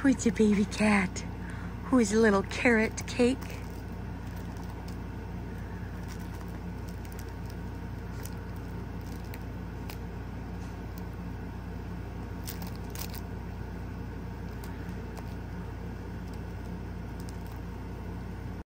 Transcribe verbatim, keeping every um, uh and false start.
Who is a baby cat? Who is a little carrot cake?